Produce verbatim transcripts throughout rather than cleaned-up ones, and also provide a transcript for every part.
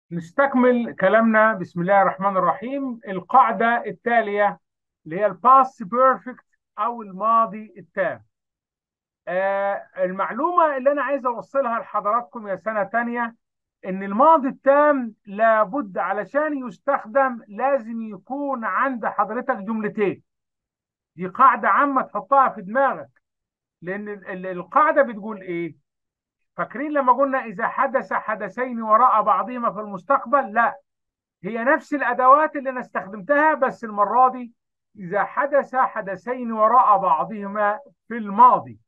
نستكمل كلامنا بسم الله الرحمن الرحيم. القاعدة التالية اللي هي الباست بيرفكت أو الماضي التام. آه المعلومة اللي أنا عايز أوصلها لحضراتكم يا سنة تانية إن الماضي التام لابد علشان يستخدم لازم يكون عند حضرتك جملتين. دي قاعدة عامة تحطها في دماغك، لأن ال- ال- القاعدة بتقول إيه؟ فاكرين لما قلنا إذا حدث حدثين وراء بعضهما في المستقبل؟ لا، هي نفس الأدوات اللي أنا استخدمتها، بس المرة دي إذا حدث حدثين وراء بعضهما في الماضي.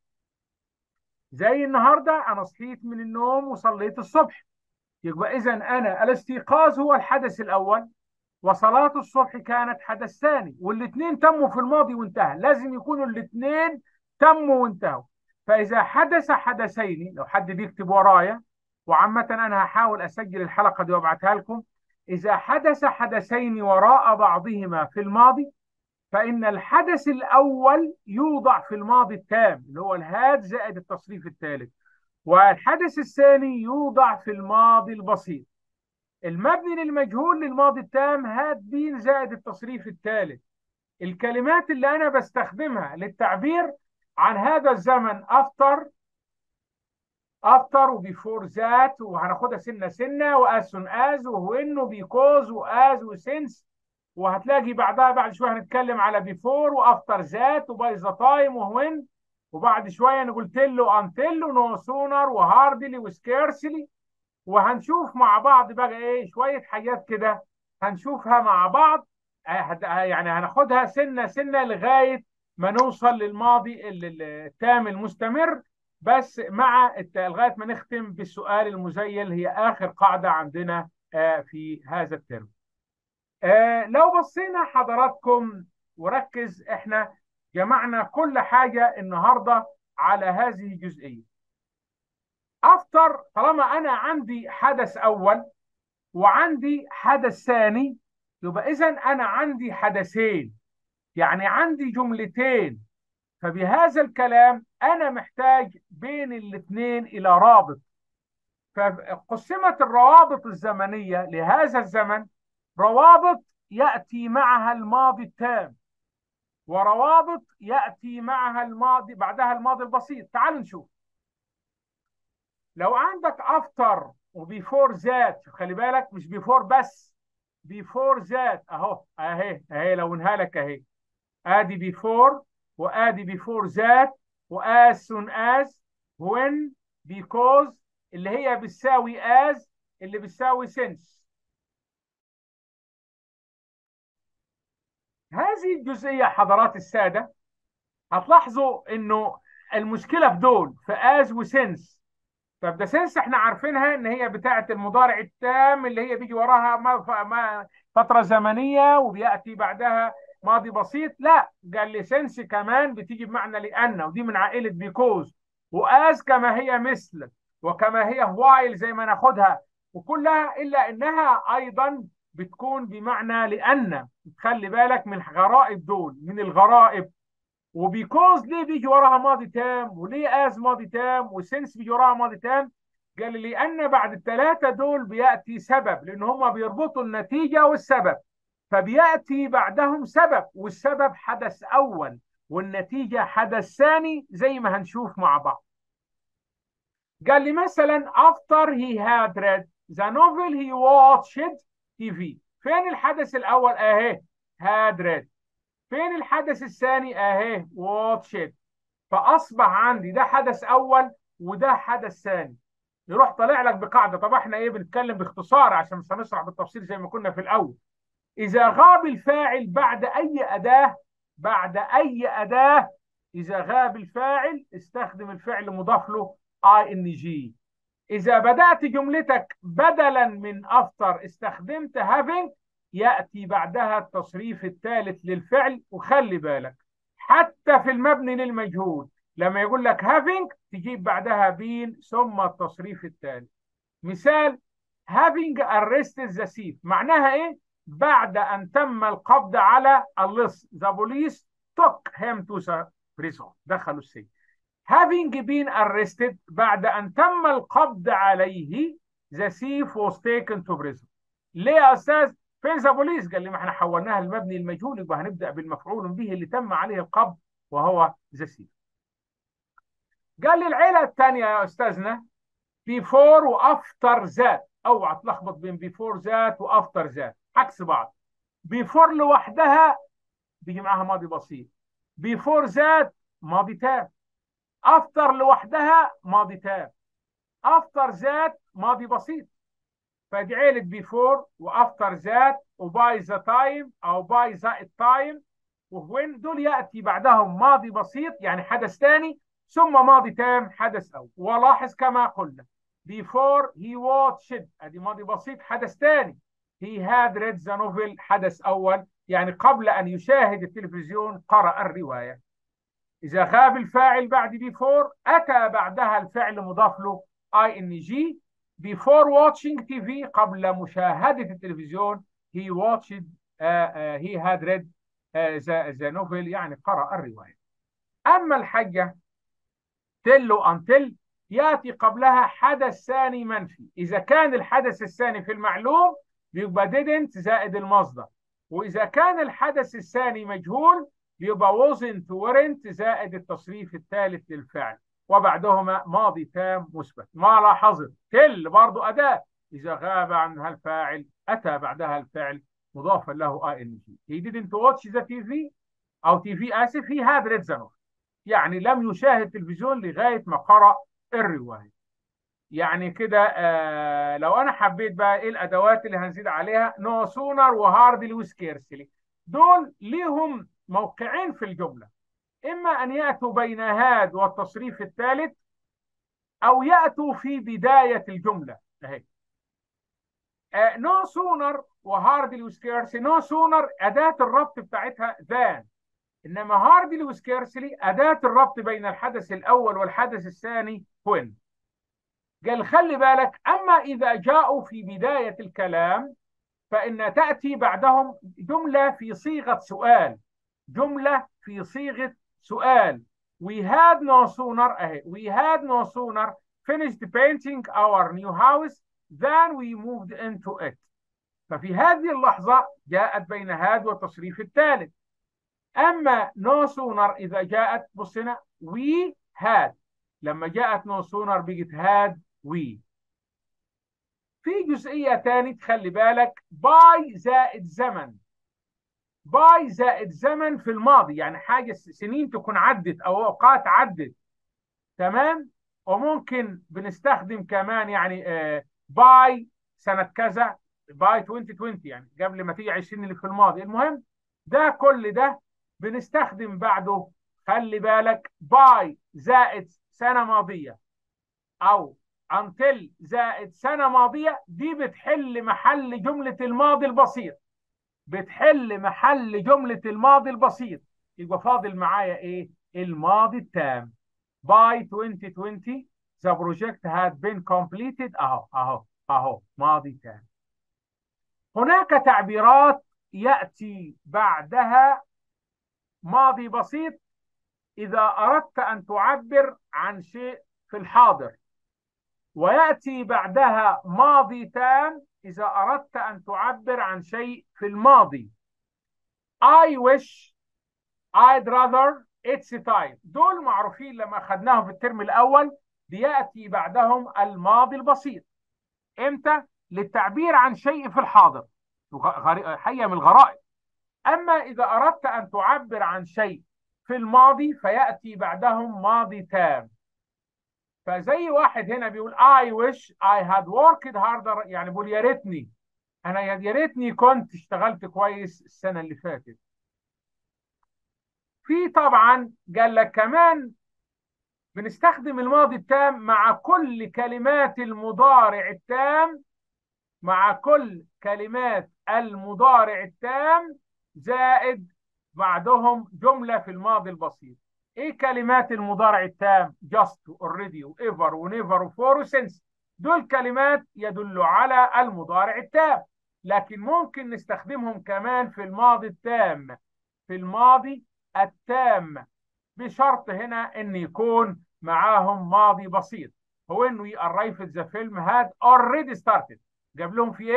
زي النهاردة أنا صحيت من النوم وصليت الصبح، يبقى إذا أنا الاستيقاظ هو الحدث الأول، وصلاة الصبح كانت حدث ثاني، والاثنين تموا في الماضي وانتهى. لازم يكونوا الاثنين تموا وانتهوا. فإذا حدث حدثين، لو حد بيكتب ورايا، وعامة أنا هحاول أسجل الحلقة دي وأبعتها لكم. إذا حدث حدثين وراء بعضهما في الماضي، فإن الحدث الأول يوضع في الماضي التام اللي هو الهاد زائد التصريف الثالث، والحدث الثاني يوضع في الماضي البسيط. المبني للمجهول للماضي التام هاد بين زائد التصريف الثالث. الكلمات اللي أنا بستخدمها للتعبير عن هذا الزمن after after وبيفور ذات، وهناخدها سنة سنة، وas soon as وwhen وبيكوز وas وسنس، وهتلاقي بعدها بعد شوية هنتكلم على بيفور وافتر ذات وباي ذا تايم وwhen، وبعد شوية نقول تل وانتل ونو سونر وهاردلي وسكيرسلي. وهنشوف مع بعض بقى ايه شوية حاجات كده هنشوفها مع بعض. آه، هت- آه، يعني هناخدها سنة سنة لغاية ما نوصل للماضي ال- ال- التام المستمر، بس مع الت- لغاية ما نختم بالسؤال المزيل، هي آخر قاعدة عندنا آه، في هذا الترم. آه، لو بصينا حضراتكم وركز، احنا جمعنا كل حاجة النهاردة على هذه الجزئية. افتر، طالما انا عندي حدث اول وعندي حدث ثاني، يبقى اذا انا عندي حدثين، يعني عندي جملتين. فبهذا الكلام انا محتاج بين الاثنين الى رابط. فقسمت الروابط الزمنيه لهذا الزمن روابط ياتي معها الماضي التام، وروابط ياتي معها الماضي بعدها الماضي البسيط. تعال نشوف. لو عندك افتر وبيفور ذات، خلي بالك مش بيفور بس، بيفور ذات اهو، اهي اهي لونها لك اهي. ادي بيفور، وادي بيفور ذات، واز سون از، وين، بيكوز اللي هي بتساوي از اللي بتساوي سينس. هذه الجزئيه حضرات الساده هتلاحظوا انه المشكله في دول في از وسينس. طب ده سنس احنا عارفينها ان هي بتاعه المضارع التام اللي هي بيجي وراها ما ما فتره زمنيه وبياتي بعدها ماضي بسيط. لا، قال لي سنس كمان بتيجي بمعنى لان، ودي من عائله بيكوز. واز كما هي مثل، وكما هي وايل زي ما ناخدها، وكلها الا انها ايضا بتكون بمعنى لان. خلي بالك من غرائب دول، من الغرائب. وبيكوز ليه بيجي وراها ماضي تام، وليه از ماضي تام، وسنس بيجي وراها ماضي تام؟ قال لي لان بعد الثلاثه دول بياتي سبب، لان هم بيربطوا النتيجه والسبب. فبياتي بعدهم سبب، والسبب حدث اول والنتيجه حدث ثاني زي ما هنشوف مع بعض. قال لي مثلا after he had read the novel he watched تي في. فين الحدث الاول؟ اهي had read. فين الحدث الثاني؟ اهي watched. فاصبح عندي ده حدث اول وده حدث ثاني. يروح طالع لك بقاعده. طب احنا ايه بنتكلم باختصار عشان مش هنشرح بالتفصيل زي ما كنا في الاول. اذا غاب الفاعل بعد اي اداه، بعد اي اداه، اذا غاب الفاعل استخدم الفعل مضاف له اي ان جي. اذا بدات جملتك بدلا من افتر استخدمت having، ياتي بعدها التصريف الثالث للفعل. وخلي بالك حتى في المبني للمجهول لما يقول لك having تجيب بعدها بين ثم التصريف الثالث. مثال: having arrested the thief، معناها ايه؟ بعد ان تم القبض على اللص. the police took him to the prison، دخلوا السجن. having been arrested، بعد أن تم القبض عليه، the thief was taken to prison. ليه يا استاذ؟ فين ذا بوليس؟ قال لي ما احنا حولناها لمبني المجهول، يبقى هنبدا بالمفعول به اللي تم عليه القبض وهو ذا سيف. قال لي العيله الثانيه يا استاذنا بيفور وافتر ذات. اوعى تلخبط بين بيفور ذات وافتر ذات، عكس بعض. بيفور لوحدها بيجي معاها ماضي بسيط، بيفور ذات ماضي تام، افتر لوحدها ماضي تام، افتر ذات ماضي بسيط. فدي عيلة بيفور وافتر ذات وباي ذا تايم او باي ذا التايم، وين دول ياتي بعدهم ماضي بسيط يعني حدث ثاني، ثم ماضي تام حدث اول. ولاحظ كما قلنا before he watched ادي ماضي بسيط حدث ثاني، he had read the novel حدث اول يعني قبل ان يشاهد التلفزيون قرأ الرواية. إذا غاب الفاعل بعد before أتى بعدها الفعل مضاف له ing. before watching تي في قبل مشاهدة التلفزيون he watched uh, uh, he had read uh, the, the novel يعني قرأ الرواية. أما الحاجة till و until يأتي قبلها حدث ثاني منفي. إذا كان الحدث الثاني في المعلوم بيبقى didn't زائد المصدر، وإذا كان الحدث الثاني مجهول يبقى wasn't weren't زائد التصريف الثالث للفعل، وبعدهما ماضي تام مثبت. ما لاحظت till برضو أداة، إذا غاب عنها الفاعل أتى بعدها الفعل مضافا له ing. he didn't watch the تي في أو تي في آسف he had read the novel يعني لم يشاهد تلفزيون لغاية ما قرأ الرواية. يعني كده آه لو أنا حبيت بقى إيه الأدوات اللي هنزيد عليها، نو سونر وهاردلي وسكيرسلي، دول ليهم موقعين في الجملة، إما أن يأتوا بين هاد والتصريف الثالث أو يأتوا في بداية الجملة. أهي نو سونر وهاردلي وسكيرسلي، نو سونر أداة الربط بتاعتها ذان، انما هاردلي وسكيرسلي اداه الربط بين الحدث الاول والحدث الثاني وين. قال خلي بالك اما اذا جاءوا في بدايه الكلام فان تاتي بعدهم جمله في صيغه سؤال، جمله في صيغه سؤال. we had no sooner اهي we had no sooner finished painting our new house than we moved into it. ففي هذه اللحظه جاءت بين هاد والتصريف الثالث. اما نو سونر اذا جاءت بص هنا وي هاد، لما جاءت نو سونر بقت هاد وي. في جزئيه ثانيه تخلي بالك، باي زائد زمن، باي زائد زمن في الماضي يعني حاجه سنين تكون عدت او اوقات عدت، تمام. وممكن بنستخدم كمان يعني آه باي سنه كذا، باي ألفين وعشرين يعني قبل ما تيجي عشرين اللي في الماضي. المهم ده كل ده بنستخدم بعده خلي بالك باي زائد سنة ماضية أو until زائد سنة ماضية، دي بتحل محل جملة الماضي البسيط، بتحل محل جملة الماضي البسيط. يبقى فاضل معايا إيه؟ الماضي التام. by ألفين وعشرين the project had been completed أهو أهو أهو ماضي تام. هناك تعبيرات يأتي بعدها ماضي بسيط إذا أردت أن تعبر عن شيء في الحاضر، ويأتي بعدها ماضي تام إذا أردت أن تعبر عن شيء في الماضي. I wish, I'd rather, it's time، دول معروفين لما أخذناهم في الترم الأول، بيأتي بعدهم الماضي البسيط. إمتى؟ للتعبير عن شيء في الحاضر، حقيقة من الغرائب. أما إذا أردت أن تعبر عن شيء في الماضي فيأتي بعدهم ماضي تام. فزي واحد هنا بيقول I wish I had worked harder، يعني بيقول يا ريتني أنا يا ريتني كنت اشتغلت كويس السنة اللي فاتت. في طبعا قال لك كمان بنستخدم الماضي التام مع كل كلمات المضارع التام، مع كل كلمات المضارع التام زائد بعدهم جملة في الماضي البسيط. ايه كلمات المضارع التام؟ just already ever ونيفر وفور وسنس، دول كلمات يدل على المضارع التام، لكن ممكن نستخدمهم كمان في الماضي التام، في الماضي التام بشرط هنا ان يكون معاهم ماضي بسيط. هو ان we arrived the film had already started، جاب لهم في ايه؟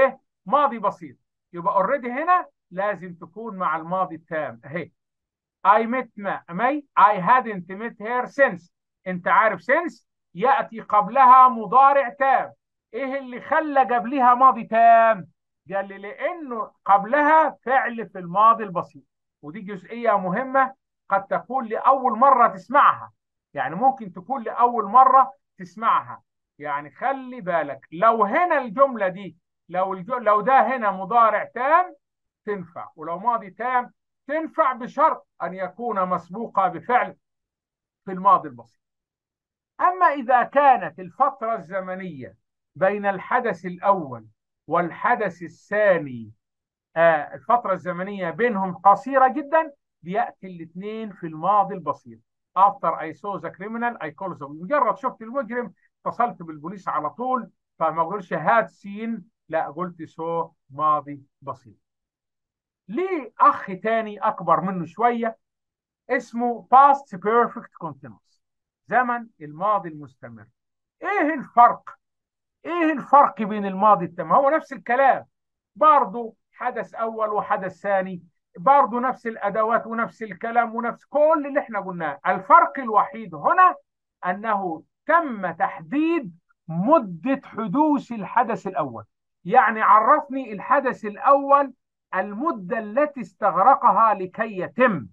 ماضي بسيط، يبقى اوريدي هنا لازم تكون مع الماضي التام اهي. I met May I hadn't met her since. انت عارف since يأتي قبلها مضارع تام. ايه اللي خلى قبلها ماضي تام؟ قال لي لانه قبلها فعل في الماضي البسيط. ودي جزئية مهمة، قد تكون لأول مرة تسمعها، يعني ممكن تكون لأول مرة تسمعها. يعني خلي بالك لو هنا الجملة دي، لو الجو لو ده هنا مضارع تام تنفع، ولو ماضي تام تنفع بشرط أن يكون مسبوقا بفعل في الماضي البسيط. أما إذا كانت الفترة الزمنية بين الحدث الأول والحدث الثاني، آه الفترة الزمنية بينهم قصيرة جدا، بيأتي الاثنين في الماضي البسيط. After I saw the criminal I called them. مجرد شفت المجرم اتصلت بالبوليس على طول، فما اقولش هاد سين، لا قلت سو ماضي بسيط. ليه أخ تاني أكبر منه شوية اسمه past perfect continuous، زمن الماضي المستمر. ايه الفرق؟ ايه الفرق بين الماضي التام؟ هو نفس الكلام، برضه حدث اول وحدث ثاني، برضه نفس الادوات ونفس الكلام ونفس كل اللي احنا قلناه. الفرق الوحيد هنا انه تم تحديد مدة حدوث الحدث الاول. يعني عرفني الحدث الاول المدة التي استغرقها لكي يتم.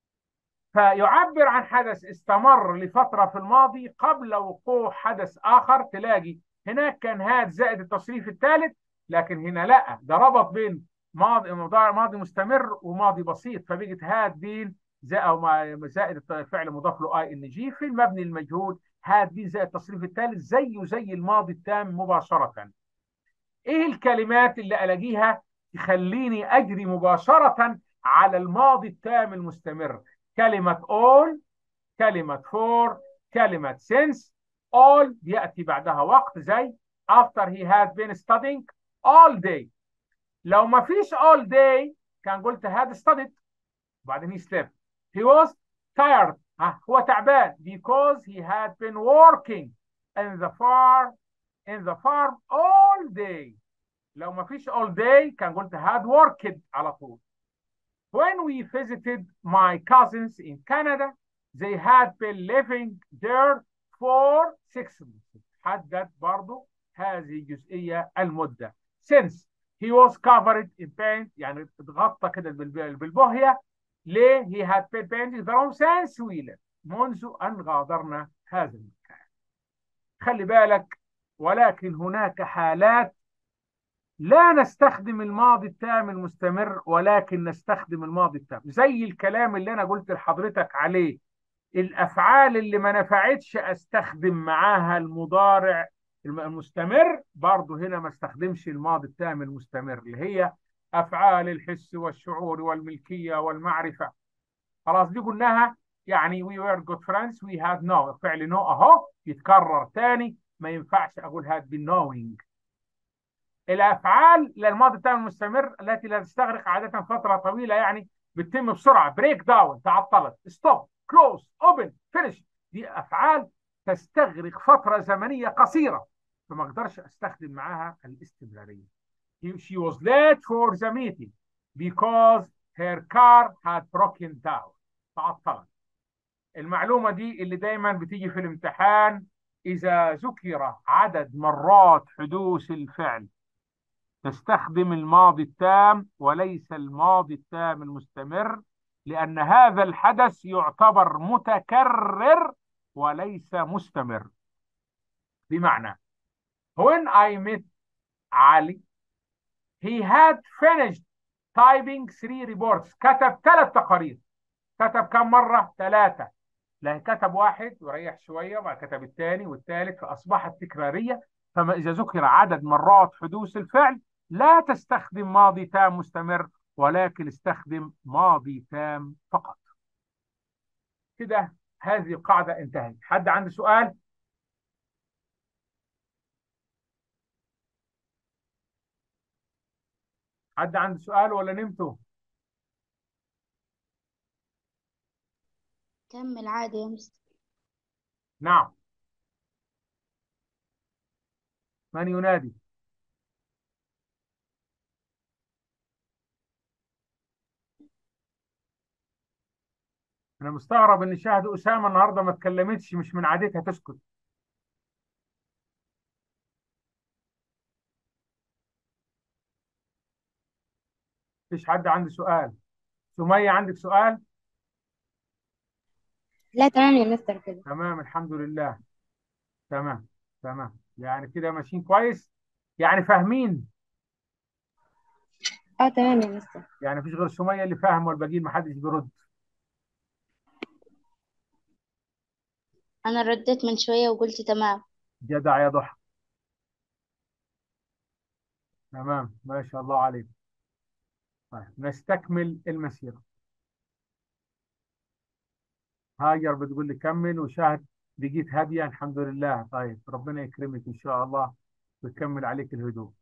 فيعبر عن حدث استمر لفترة في الماضي قبل وقوع حدث آخر. تلاقي هناك كان هاد زائد التصريف الثالث، لكن هنا لا، ده ربط بين ماضي ماضي مستمر وماضي بسيط، فبقت هاد بين زائد فعل مضاف له اي ان جي في المبني المجهول، هاد بين زائد التصريف الثالث زيه زي الماضي التام مباشرة. ايه الكلمات اللي الاقيها تخليني اجري مباشرة على الماضي التام المستمر؟ كلمة all، كلمة for، كلمة since. all يأتي بعدها وقت زي after he had been studying all day. لو ما فيش all day كان قلت had studied وبعدين he slept. he was tired، ها هو تعبان because he had been working in the farm in the farm all day. لو ما فيش all day كان قلت had worked على طول. When we visited my cousins in Canada, they had been living there for six months. حدد برضو هذه جزئية المدة. Since he was covered in paint، يعني اتغطى كده بالبهية. ليه؟ he had been painting the room since we left، منذ أن غادرنا هذا المكان. خلي بالك، ولكن هناك حالات لا نستخدم الماضي التام المستمر ولكن نستخدم الماضي التام، زي الكلام اللي انا قلت لحضرتك عليه. الافعال اللي ما نفعتش استخدم معاها المضارع المستمر، برضه هنا ما استخدمش الماضي التام المستمر، اللي هي افعال الحس والشعور والملكية والمعرفة. خلاص دي قلناها. يعني we were good friends we had no، فعل no اهو يتكرر تاني، ما ينفعش اقول had been knowing. الافعال للماضي التام المستمر التي لا تستغرق عاده فتره طويله، يعني بتتم بسرعه، بريك داون تعطلت، ستوب، كلوز، اوبن، فينيش، دي افعال تستغرق فتره زمنيه قصيره، فما اقدرش استخدم معاها الاستمراريه. She was late for the meeting because her car had broken down، تعطلت. المعلومه دي اللي دايما بتيجي في الامتحان، اذا ذكر عدد مرات حدوث الفعل تستخدم الماضي التام وليس الماضي التام المستمر، لأن هذا الحدث يعتبر متكرر وليس مستمر. بمعنى when I met علي he had finished typing three reports، كتب ثلاث تقارير. كتب كم مرة؟ ثلاثة. لا كتب واحد وريح شوية وبعد كتب الثاني والثالث، فأصبحت تكرارية. فما إذا ذكر عدد مرات حدوث الفعل لا تستخدم ماضي تام مستمر ولكن استخدم ماضي تام فقط. كده هذه القاعدة انتهت. حد عنده سؤال؟ حد عنده سؤال ولا نمتوا؟ كمل عادي يا مستر. نعم. من ينادي؟ انا مستغرب ان شاهد اسامه النهارده ما اتكلمتش، مش من عادتها تسكت. مفيش حد عنده سؤال؟ سميه عندك سؤال؟ لا تمام يا مستر كده. تمام الحمد لله. تمام. تمام يعني كده ماشيين كويس، يعني فاهمين. اه تمام يا مستر. يعني مفيش غير سميه اللي فاهم والباقيين ما حدش بيرد. أنا رديت من شوية وقلت تمام. جدع يا ضحى. تمام ما شاء الله عليك. طيب نستكمل المسيره. هاجر بتقول لي كمل، وشاهد بقيت هاديه الحمد لله. طيب ربنا يكرمك ان شاء الله ويكمل عليك الهدوء.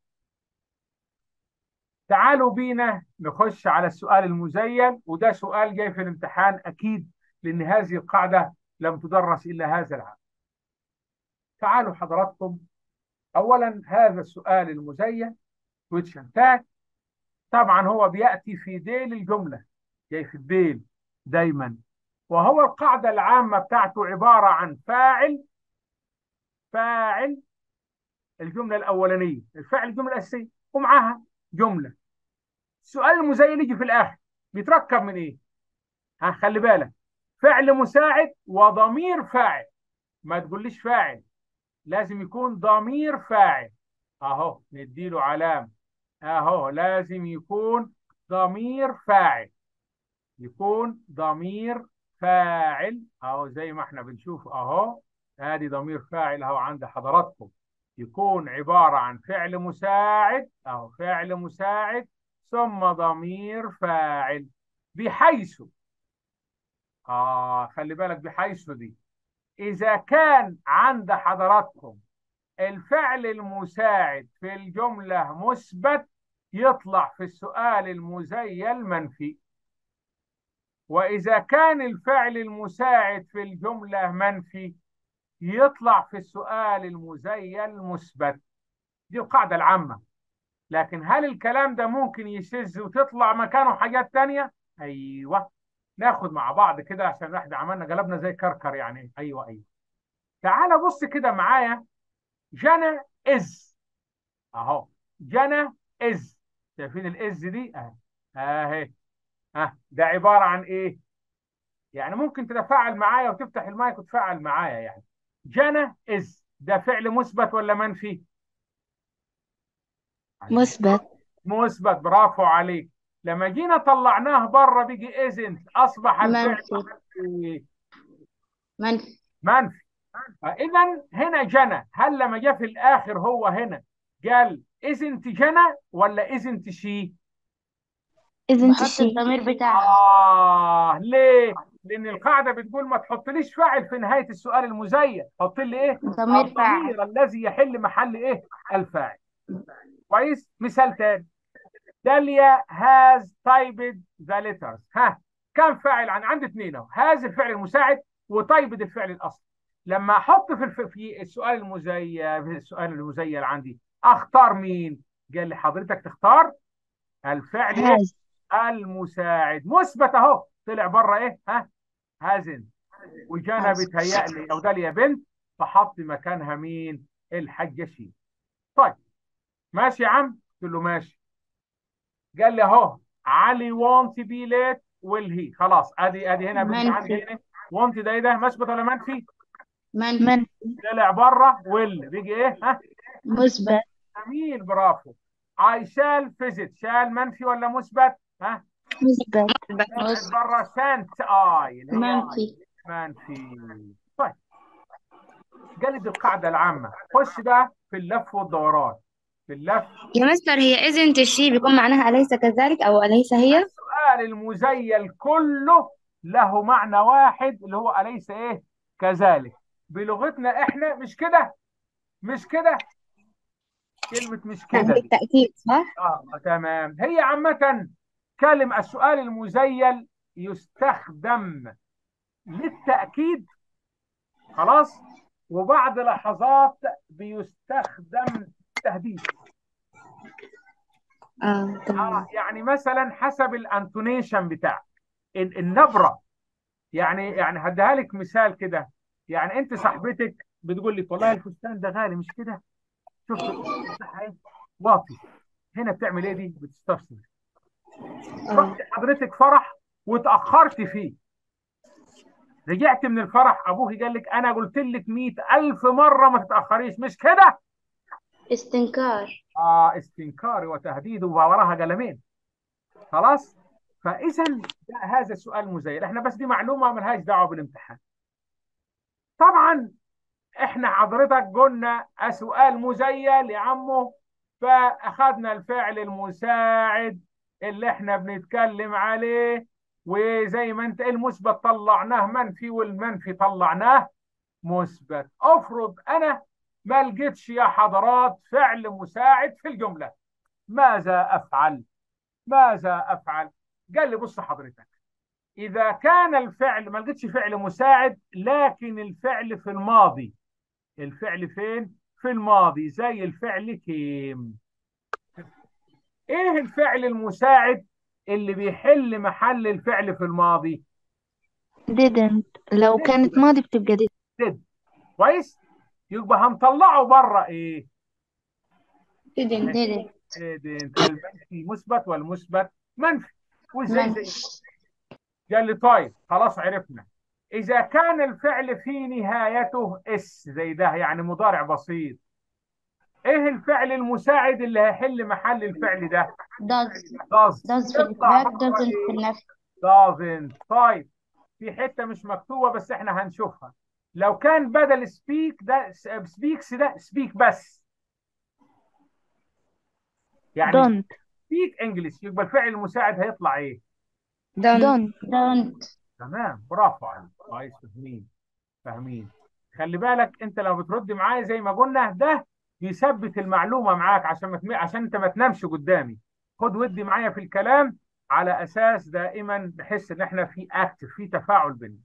تعالوا بينا نخش على السؤال المزيل، وده سؤال جاي في الامتحان اكيد، لان هذه القاعده لم تدرس الا هذا العام. تعالوا حضراتكم، اولا هذا السؤال المزيل which tag طبعا هو بياتي في ديل الجمله، جاي في الديل دايما، وهو القاعده العامه بتاعته عباره عن فاعل، فاعل الجمله الاولانيه، الفاعل الجمله الاساسيه ومعاها جمله. السؤال المزيل يجي في الاخر، بيتركب من ايه؟ ها خلي بالك، فعل مساعد وضمير فاعل. ما تقوليش فاعل، لازم يكون ضمير فاعل. اهو نديله علامة، اهو لازم يكون ضمير فاعل، يكون ضمير فاعل اهو زي ما احنا بنشوف اهو. ادي ضمير فاعل اهو عند حضراتكم، يكون عبارة عن فعل مساعد اهو، فعل مساعد ثم ضمير فاعل. بحيث، آه خلي بالك بحيث دي، إذا كان عند حضراتكم الفعل المساعد في الجملة مثبت يطلع في السؤال المزيل منفي، وإذا كان الفعل المساعد في الجملة منفي يطلع في السؤال المزيل مثبت. دي القاعدة العامة. لكن هل الكلام ده ممكن يشذ وتطلع مكانه حاجات تانية؟ أيوه. ناخد مع بعض كده عشان احنا عملنا قلبنا زي كركر يعني. ايوه ايوه. تعال بص كده معايا. جنى از اهو، جنى از، شايفين الاز دي اهي، اهي. ها ده عباره عن ايه؟ يعني ممكن تتفاعل معايا وتفتح المايك وتفاعل معايا يعني. جنى از ده فعل مثبت ولا منفي؟ عايزين مثبت. مثبت، برافو عليك. لما جينا طلعناه بره بيجي ازنت، اصبح الفعل منفي. منفي. منفي. منفي. فاذا هنا جنى، هل لما جه في الاخر هو هنا قال isn't جنى ولا isn't she؟ إذن بحط تشي. الضمير بتاعها. اه ليه؟ لان القاعده بتقول ما تحطليش فاعل في نهايه السؤال المزيل، حط لي ايه؟ ضمير فاعل. الضمير الذي يحل محل ايه؟ الفاعل. كويس. مثال تاني، داليا has typed the letters. ها كم فاعل؟ عن عندي اثنين اهو، هذا الفعل المساعد وطيبد الفعل الاصلي. لما احط في الف... في السؤال المزيل، في السؤال المزيل عندي اختار مين؟ قال لي حضرتك تختار الفعل ايه؟ هاز. المساعد. مثبت اهو، طلع بره ايه؟ ها هازن. وجانا هاز. بيتهيألي او داليا بنت، فحط مكانها مين؟ الحاجه شيء. طيب ماشي يا عم؟ قلت له ماشي. قال لي اهو علي وونت بي ليت ويل هي. خلاص ادي ادي هنا بنت عندي منفي. هنا. وونت ده ايه ده؟ مثبت ولا منفي؟ منفي. من. طلع بره، ويل بيجي ايه؟ ها مثبت. جميل برافو. I shall visit، شال منفي ولا مثبت؟ ها مثبت. طلعت مثبت. بره سانت اي اللي هي منفي. منفي. طيب قال لي دي القاعده العامه. خش بقى في اللف والدوران، في اللف. يا مستر هي إذن تشي بيكون معناها أليس كذلك أو أليس هي؟ السؤال المزيل كله له معنى واحد اللي هو أليس إيه كذلك. بلغتنا إحنا مش كده، مش كده. كلمة مش يعني كده دي بالتأكيد صح؟ آه تمام. هي عامة كلمة السؤال المزيل يستخدم للتأكيد، خلاص، وبعد لحظات بيستخدم تهديد. اه اه تمام. يعني مثلا حسب الانتونيشن بتاعك، ال- النبرة يعني يعني هديها لك مثال كده. يعني انت صاحبتك بتقول لك والله الفستان ده غالي مش كده، شفت القماش بتاعها ايه، واطي. هنا بتعمل ايه دي؟ بتستفسر. رحت اه. حضرتك فرح واتاخرت فيه، رجعت من الفرح ابوك قال لك انا قلت لك مئة الف مره ما تتاخريش مش كده. استنكار. اه، استنكار وتهديد ووراها قلمين. خلاص. فاذا ده- هذا السؤال مزيل، احنا بس دي معلومه ملهاش دعوه بالامتحان. طبعا احنا حضرتك قلنا سؤال مزيل يا عمو، فاخذنا الفعل المساعد اللي احنا بنتكلم عليه، وزي ما انت المثبت طلعناه منفي والمنفي طلعناه مثبت. افرض انا ما لقيتش يا حضرات فعل مساعد في الجمله، ماذا افعل؟ ماذا افعل؟ قال لي بص حضرتك، اذا كان الفعل ما لقيتش فعل مساعد لكن الفعل في الماضي. الفعل فين؟ في الماضي، زي الفعل كيم. ايه الفعل المساعد اللي بيحل محل الفعل في الماضي؟ didn't. لو did كانت بس. ماضي بتبقى did. did. كويس. يبقى هنطلعه بره ايه؟ didn't. didn't. didn't. المنفي مثبت والمثبت منفي. وازاي زي منفي. قال لي طيب خلاص عرفنا. اذا كان الفعل في نهايته اس زي ده يعني مضارع بسيط، ايه الفعل المساعد اللي هيحل محل الفعل ده؟ does. does. does في يطلع الإثبات بره doesn't في ايه؟ النفي. doesn't. طيب في حته مش مكتوبه بس احنا هنشوفها. لو كان بدل speak ده speaks ده speak بس، يعني don't. speak English، يبقى الفعل المساعد هيطلع ايه؟ don't. don't. don't. تمام، برافو عليك، كويس، فاهمين. فاهمين. خلي بالك انت لو بترد معايا زي ما قلنا ده بيثبت المعلومه معاك عشان ما تم... عشان انت ما تنامش قدامي. خد ودي معايا في الكلام على اساس دائما بحس ان احنا في اكتف، في تفاعل بيننا.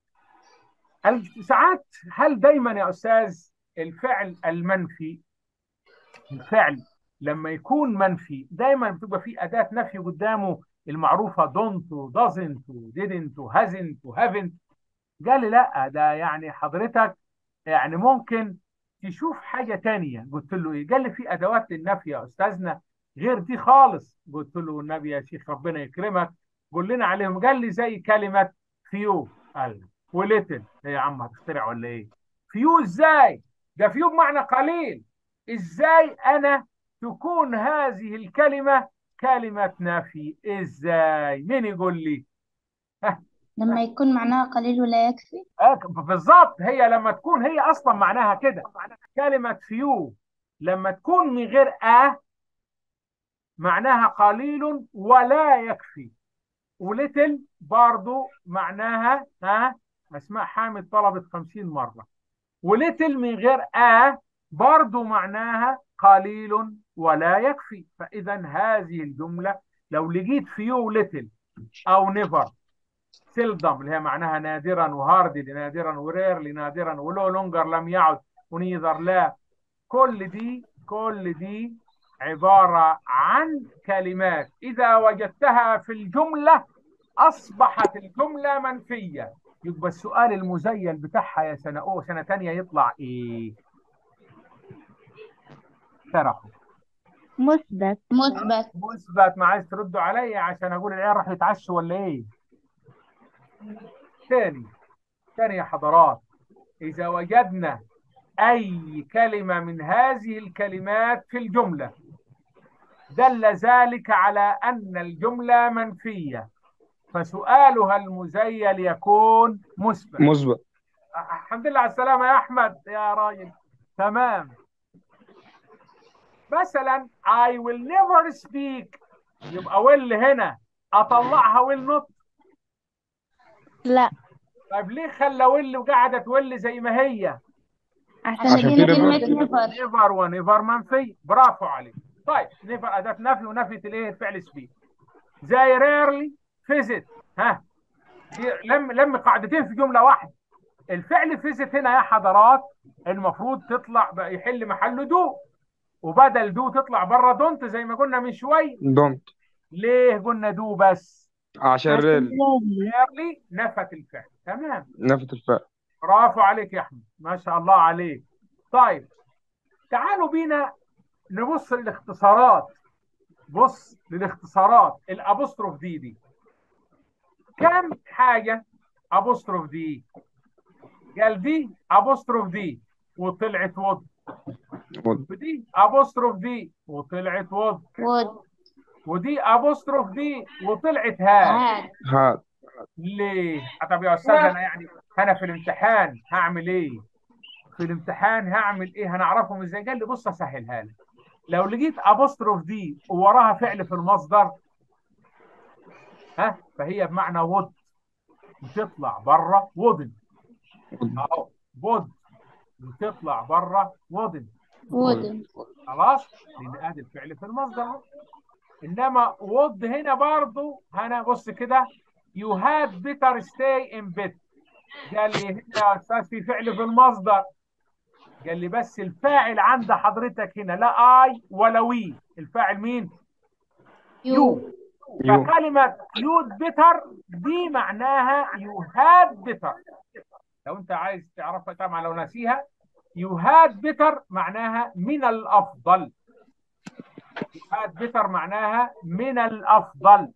ساعات، هل دايما يا استاذ الفعل المنفي، الفعل لما يكون منفي دايما بتبقى في اداه نفي قدامه المعروفه don't و doesn't و didn't و hasn't و haven't؟ قال لي لا، ده يعني حضرتك يعني ممكن تشوف حاجة تانية. قلت له ايه؟ قال لي في ادوات للنفي يا استاذنا غير دي خالص. قلت له والنبي يا شيخ ربنا يكرمك قول لنا عليهم. قال لي زي كلمة فيو، قال وليتل. ايه يا عم هتخترع ولا ايه؟ فيو ازاي؟ ده فيو بمعنى قليل. ازاي انا تكون هذه الكلمة كلمة نفي؟ ازاي؟ مين يقول لي؟ لما يكون معناها قليل ولا يكفي. آه، بالظبط، هي لما تكون هي اصلا معناها كده. كلمه فيو لما تكون من غير ا معناها قليل ولا يكفي. وليتل برضو معناها ها. اسماء حامد طلبت خمسين مره. وليتل من غير ا برضو معناها قليل ولا يكفي. فاذا هذه الجمله لو لقيت فيو ليتل او نيفر، سيلدم اللي هي معناها نادرا، وهاردي نادرا، وريرلي نادرا، ولو لونجر لم يعد، ونيذر لا، كل دي كل دي عبارة عن كلمات إذا وجدتها في الجملة أصبحت الجملة منفية. يبقى السؤال المزيل بتاعها يا سنة أو سنة تانية يطلع إيه؟ شرحه. مثبت. مثبت. مثبت. ما عايز تردوا عليا عشان أقول العيال راح يتعشوا ولا إيه؟ تاني. تاني يا حضرات، إذا وجدنا أي كلمة من هذه الكلمات في الجملة دل ذلك على أن الجملة منفية، فسؤالها المزيل يكون مثبت. مثبت. الحمد لله على السلامة يا أحمد يا راجل. تمام. مثلا I will never speak، يبقى will هنا أطلعها will not؟ لا، طيب ليه خلى will وقعدت will زي ما هي؟ عشان عشان عشان في في الجملة كلمة ريفر. مثبت. نفر. نيفر ونيفر منفي. برافو عليك. طيب نيفر أداة نفي ونفيت الإيه؟ الفعل سبيك. زي rarely visit. ها، دي لم لم قاعدتين في جمله واحده. الفعل فيزيت هنا يا حضرات المفروض تطلع بقى يحل محله دو، وبدل دو تطلع بره دونت زي ما قلنا من شويه. دونت. ليه قلنا دو بس؟ عشان عشان ريل. ريلي. ريرلي نفت الفعل. تمام. نفت الفاء. برافو عليك يا احمد، ما شاء الله عليك. طيب تعالوا بينا نبص للاختصارات. بص للاختصارات. الابوستروف دي دي كم حاجه؟ ابوستروف دي قال دي ابوستروف دي وطلعت وض، وض. ودي ابوستروف دي وطلعت وض، وود. ودي ابوستروف دي وطلعت هاد. هاد. هاد. ليه؟ طب يا استاذ انا يعني انا في الامتحان هعمل ايه؟ في الامتحان هعمل ايه؟ هنعرفهم ازاي؟ قال لي بص اسهلها لك. لو لقيت ابوستروف دي ووراها فعل في المصدر، ها، فهي بمعنى وود، بتطلع بره وودن. وض. اهو وود بتطلع بره وودن. وض. وودن. خلاص، لان ادي الفعل في المصدر اهو. انما وود هنا برضو هنا بص كده، you had better stay in bed. قال لي هنا يا استاذ في فعل في المصدر. قال لي بس الفاعل عند حضرتك هنا لا اي ولا وي، الفاعل مين؟ يو. يو. يو. فكلمة يود بيتر دي معناها يو هاد بيتر. لو انت عايز تعرفها طبعا لو ناسيها، يو هاد بيتر معناها من الافضل. يو هاد بيتر معناها من الافضل.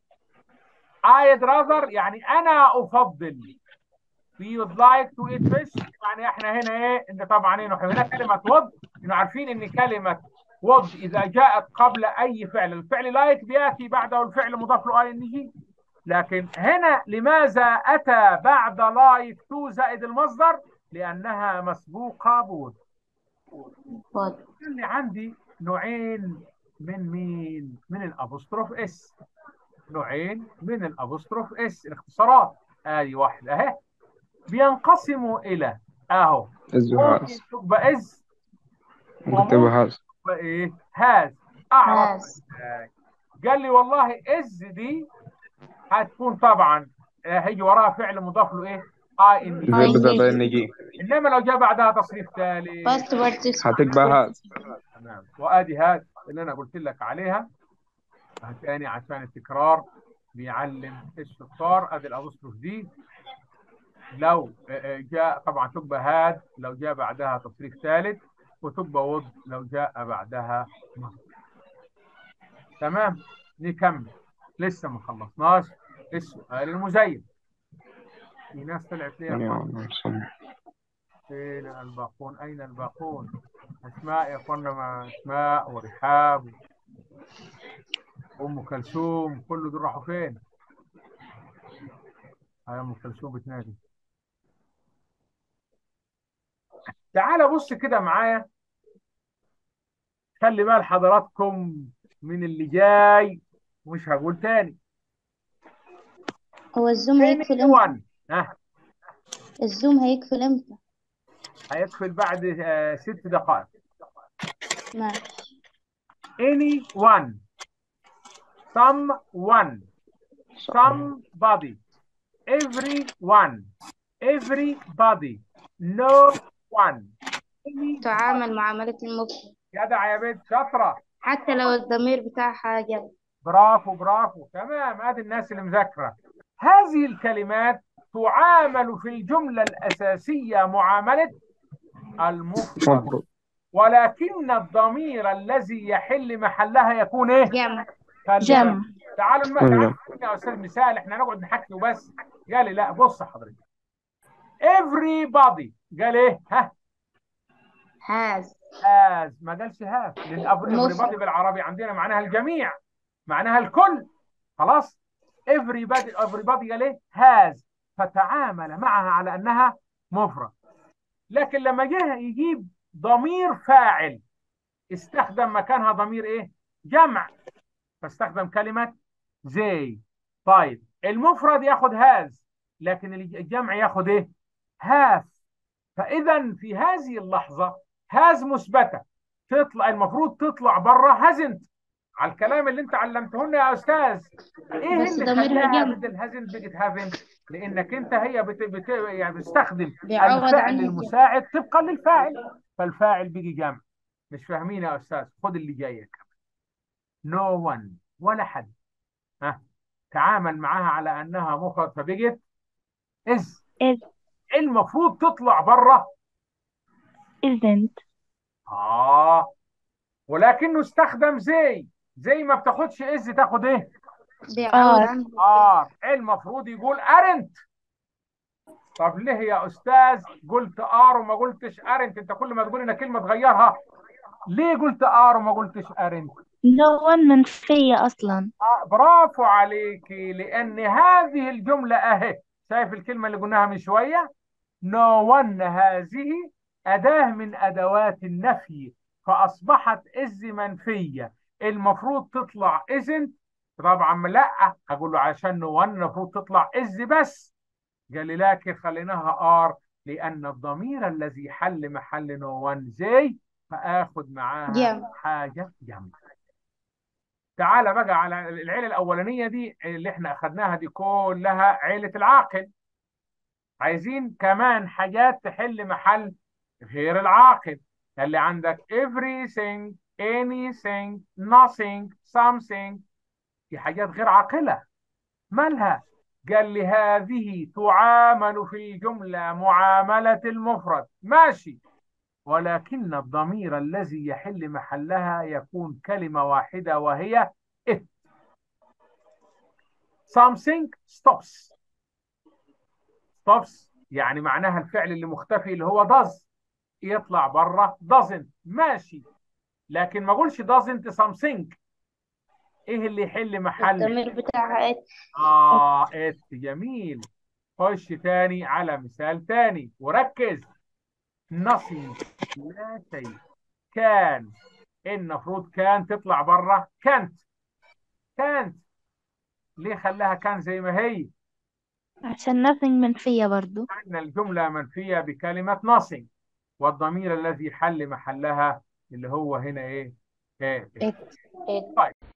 I'd rather يعني انا افضل. We would like to eat fish يعني احنا هنا ايه؟ ان طبعا هنا هنا كلمة would، انه عارفين ان كلمة would اذا جاءت قبل اي فعل، الفعل لايك بياتي بعده الفعل مضاف له اي ان جي. لكن هنا لماذا اتى بعد لايك تو زائد المصدر؟ لانها مسبوقة بود. وود. اللي عندي نوعين من مين؟ من الابوستروف اس. نوعين من الابوستروف اس الاختصارات. ادي واحدة اهي. بينقسموا الى اهو، از ممكن وهاز. تبقى از ممكن تبقى وممكن هاز. تبقى ايه؟ هاز. اعرف هاز. ازاي؟ قال لي والله از دي هتكون طبعا آه، هيجي وراها فعل مضاف له ايه؟ اي ان زي اي جي. بدل نيجي. ان جي. انما لو جاء بعدها تصريف ثالث باست بارتيسيبل. هتبقى هاز. تمام. وادي هاز اللي انا قلت لك عليها تاني عشان التكرار بيعلم الشطار. ادي الابوستروف دي لو آه، آه، جاء طبعا تبقى هاد لو جاء بعدها تصريف ثالث، وتبقى وض لو جاء بعدها مصدر. تمام. نكمل، لسه ما خلصناش السؤال المزين. في ناس طلعت لي يا يعني اخوان. أنا مصمم. فين الباقون؟ اين الباقون؟ اسماء يا اخوانا، ما اسماء ورحاب وام كلثوم كل دول راحوا فين؟ هاي ام كلثوم بتنادي. تعال بص كده معايا، خلي بال حضراتكم من اللي جاي، مش هقول تاني. هو الزوم هيقفل امتى؟ anyone ها، الزوم هيقفل امتى؟ هيقفل بعد آه ست دقائق. ماشي. anyone someone somebody everyone everybody no one any. تعامل معاملة المفرد جدع يا بنت شاطرة. حتى لو الضمير بتاعها جمع. برافو برافو تمام. ادي الناس اللي مذاكرة. هذه الكلمات تعامل في الجملة الأساسية معاملة المفرد، مفروض. ولكن الضمير الذي يحل محلها يكون ايه؟ جمع. خلي جمع. بالك. تعالوا الم... ولا. تعالوا يا استاذ مثال، احنا نقعد نحكي وبس. قال لي لا بص حضرتك، everybody قال ايه؟ ها، هاز. هاز. ما قالش هاف، لان everybody مفرد. بالعربي عندنا معناها الجميع، معناها الكل. خلاص. everybody everybody قال ايه؟ هاز. فتعامل معها على انها مفرد. لكن لما جه يجيب ضمير فاعل استخدم مكانها ضمير ايه؟ جمع، فاستخدم كلمة زي. طيب المفرد ياخد هاز، لكن الجمع ياخد ايه؟ هاف. فاذا في هذه اللحظة هاز مثبتة، تطلع المفروض تطلع بره هازنت. على الكلام اللي انت علمته لنا يا استاذ، ايه بس اللي ضميرها خلاها جمع بدل هازنت بقت هافنت؟ لانك انت هي بت... بت... يعني بتستخدم بيعوض الفعل عنها الجمع. المساعد طبقا للفاعل، فالفاعل بيجي جمع. مش فاهمين يا استاذ؟ خد اللي جايك. نو no one ولا حد. ها، تعامل معاها على انها مفرد فبقت از. is المفروض تطلع بره isn't. اه، ولكنه استخدم زي. زي ما بتاخدش از تاخد ايه؟ بيعوض are عنه. اه، المفروض يقول ارنت. طب ليه يا استاذ قلت ار وما قلتش ارنت؟ انت كل ما تقول لنا كلمه تغيرها. ليه قلت ار وما قلتش ارنت؟ no one منفية أصلا. آه، برافو عليكي، لان هذه الجمله اهي، شايف الكلمه اللي قلناها من شويه؟ نو ون هذه اداه من ادوات النفي، فاصبحت از منفيه، المفروض تطلع isn't. طبعا لا، اقول له عشان نو ون المفروض تطلع از بس. قال لي لكن خليناها ار لان الضمير الذي حل محل نو ون زي، فاخد معاها جم حاجه جنب. تعالى بقى على العيله الاولانيه دي اللي احنا اخدناها دي كلها عيله العاقل. عايزين كمان حاجات تحل محل غير العاقل. اللي عندك everything anything nothing something، دي حاجات غير عاقله. مالها؟ قال لي هذه تعامل في الجمله معامله المفرد، ماشي، ولكن الضمير الذي يحل محلها يكون كلمه واحده وهي it. something stops. stops يعني معناها الفعل اللي مختفي اللي هو does، يطلع بره doesn't، ماشي، لكن ما اقولش doesn't something. ايه اللي يحل محل؟ الضمير بتاعها it. اه it. جميل. خش تاني على مثال تاني وركز. nothing لا شيء. كان، المفروض كان تطلع بره كانت. كانت ليه خلاها كان زي ما هي؟ عشان nothing منفية برضو. أن الجملة منفية بكلمة nothing، والضمير الذي حل محلها اللي هو هنا إيه؟ إيه؟ it. it. طيب